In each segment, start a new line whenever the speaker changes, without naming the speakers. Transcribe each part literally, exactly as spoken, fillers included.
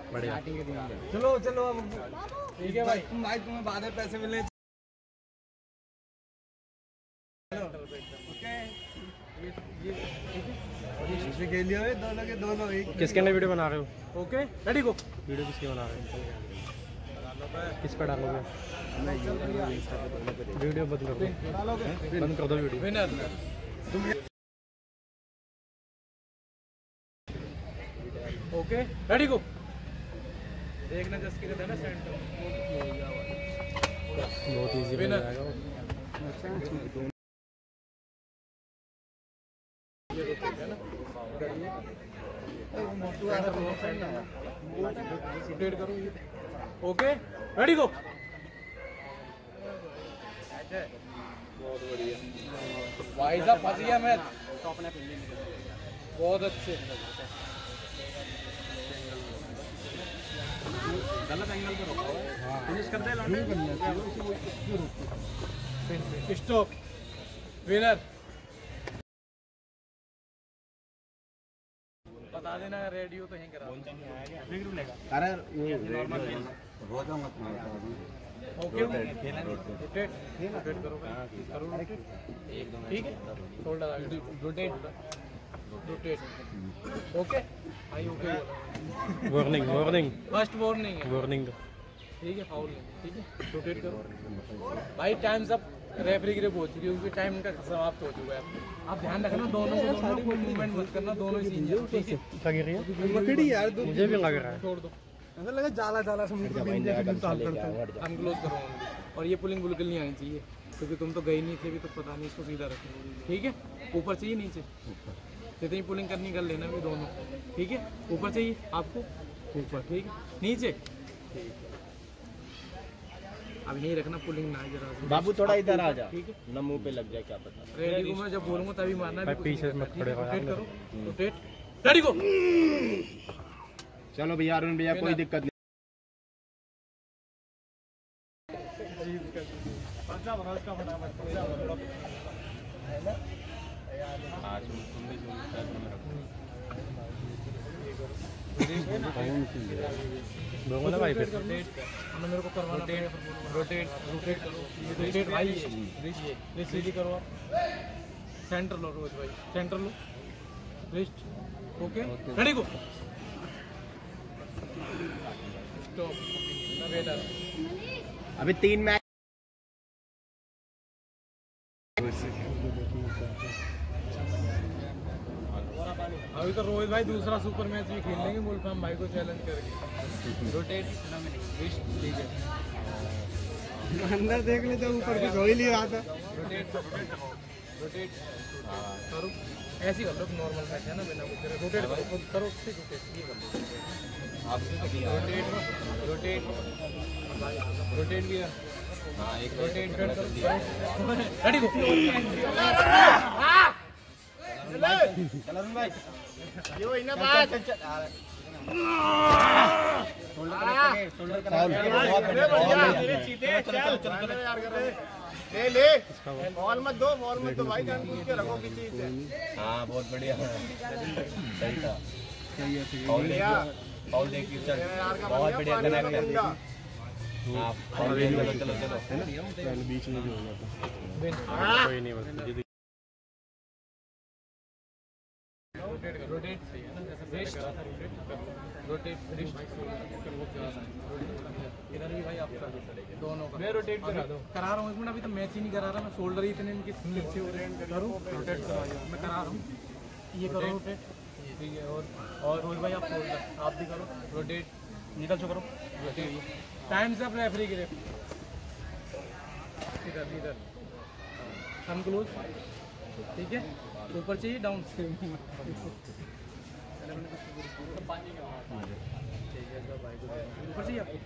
बढ़िया।
चलो चलो अब ठीक है भाई, तुम भाई तुम्हें बाद में पैसे मिले। ओके के लिए दोनों के दोनों एक।
किसके लिए वीडियो बना रहे हो?
ओके रेडी गो।
वीडियो किसके बना रहे हो? किस पे डालोगे? वीडियो बंद कर दो, बंद कर दो वीडियो।
विनर तुम ओके रेडी गो। देखना जस्ट के देना सेंटर
बहुत इजी बन जाएगा।
Okay ready go.
बहुत बढ़िया
भाई साहब फंस गया मैं। बहुत अच्छे। गलत एंगल पे रोका हुआ है। फिनिश कर दे लौंडे। Stop winner. बता देना रेडियो तो यहीं करा।
अरे वो हो जाऊंगा
ओके रोटेट रोटेट करो करो रोटेट। ठीक है शोल्डर आगे rotate rotate. Okay I okay
warning warning
first warning है।
वार्निंग
ठीक है फाउल है। ठीक है रोटेट करो भाई। टाइम सब रेफरी के लिए पहुंच चुकी है क्योंकि टाइम का समाप्त हो चुका है। आप ध्यान रखना दोनों को दोनों कोई मूवमेंट मत करना। दोनों ही सीन ठीक है।
लग रही है यार, मुझे भी लग रहा है।
छोड़ दो ऐसा लगा जाला जाला समझ के अनक्लोज करो। और ये पुलिंग बिल्कुल नहीं आनी चाहिए क्योंकि तुम तो गए नहीं थे भी तो पता नहीं। इसको सीधा रखो ठीक है। ऊपर चाहिए नीचे जितनी पुलिंग करनी कर लेना भी दोनों। ठीक है ऊपर चाहिए आपको ऊपर। ठीक है नीचे अब यही रखना पुलिंग ना जरा।
बाबू थोड़ा इधर आ जा।
ठीक है
ना मुंह पे लग जाए क्या पता।
रेडी को मैं जब बोलूंगा तभी मारना है।
पीछे मत खड़े हो।
रोटेट करो रोटेट रेडी को।
चलो भैया अरुण भैया कोई दिक्कत नहीं।
ना भाई फिर
मेरे को करवाना रोटेट रोटेट रोटेट करो। रोटेट भाई ये सीधी करो आप। सेंटर लो रोज भाई सेंटर लो wrist. Okay ready go. Stop waiter.
अभी तीन मैच
अभी तो रोहित भाई दूसरा सुपर मैच भी खेल लेंगे मुल्फाम भाई को चैलेंज करके। रोटेट रिस्ट ठीक है।
अंदर देख ले तो ऊपर कुछ हो ही नहीं रहा था।
रोटेट रोटेट करो ऐसे कर लो नॉर्मल मैच है ना बिना कुछ रोटेट करो करो ठीक रोटेट ये कर लो आप रोटेट रोटेट रोटेट भी हां एक रोटेट करो रेडी गो। चलो भाई ये वही ना बात। शोल्डर शोल्डर ले ले बॉल मत दो बॉल मत दो भाई जान पूछ के रखो किसी से। हाँ बहुत बढ़िया सही था। फाउल लिया फाउल देखिए चल बहुत बढ़िया कनेक्ट है। हां चलो चलो चलो
बीच में भी हो गया कोई नहीं बस
रोटेट रोटेट सही है ना जैसे बेस्ट रोटेट रिस्ट इधर भी भाई आपका दोनों का मैं रोटेट करा दो करा रहा हूँ एक मिनट। अभी तो मैच ही नहीं करा रहा मैं। शोल्डर ही इतने इनके अच्छे हो रहे हैं करूँ रोटेट करा मैं करा रहा हूँ। ये करो रोटेट ठीक है। और और रोहित भाई आप शोल्डर आप भी करो रोटेट निकल चुका करो रोटेट। टाइम से आप रेफरी के लिए इधर इधर अनक्लोज ठीक है। ऊपर चाहिए डाउन ऊपर चाहिए आपको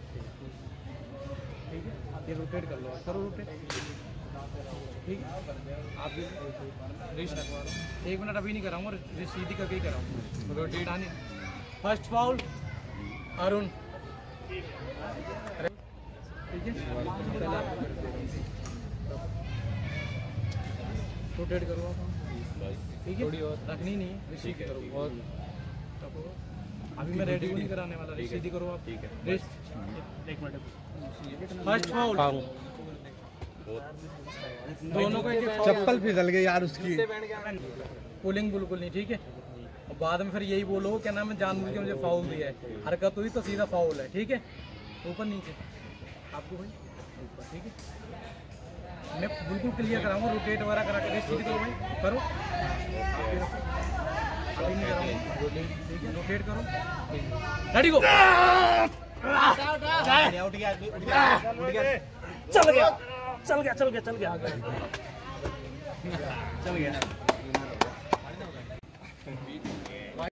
ठीक है। ये रोटेट कर लो करो रोटेट ठीक है। आप भी रिस्ट रखवा लो एक मिनट अभी नहीं कराऊंगा रिस्ट सीधी करके ही कराऊंगा। रोटेट आने फर्स्ट फाउल अरुण ठीक है। रोटेट करो आप ठीक है। रखनी नहीं है रिसीव करो और अभी मैं रेडी को नहीं कराने वाला, रेस्ट सीधी करो आप।
ठीक है।
रेस्ट एक मिनट। फर्स्ट फाउल दोनों को एक एक
चप्पल फिसल गई यार उसकी।
पुलिंग बिल्कुल नहीं, ठीक है। और बाद में फिर यही बोलो क्या नाम है, जानबूझ के मुझे फाउल दिया है, हरकत हुई तो सीधा फाउल है, ठीक है। ऊपर नीचे आपको भाई ऊपर, ठीक है। मैं बिल्कुल क्लियर कराऊंगा, रोटेट वगैरह करा के रेस्ट करो भाई, करो। अभी नहीं कराऊंगा, ठीक है। रोटेट करो, रेडी गो।
उठ गया उठ गया उठ गया
चल गया चल गया चल गया चल गया
चल गया।